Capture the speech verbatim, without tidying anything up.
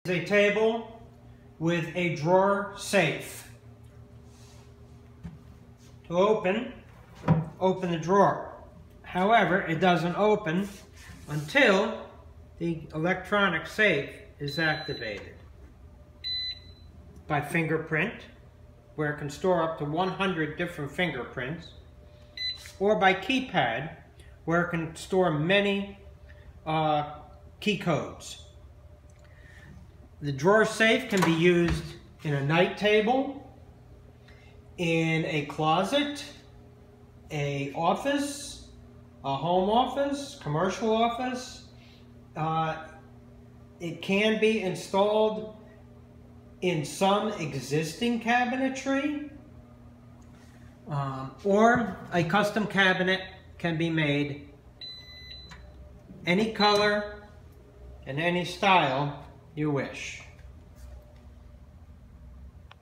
A table with a drawer safe. To open, open the drawer. However, it doesn't open until the electronic safe is activated. By fingerprint, where it can store up to one hundred different fingerprints, or by keypad, where it can store many uh, key codes. The drawer safe can be used in a night table, in a closet, a office, a home office, commercial office. Uh, it can be installed in some existing cabinetry, um, or a custom cabinet can be made any color and any style you wish.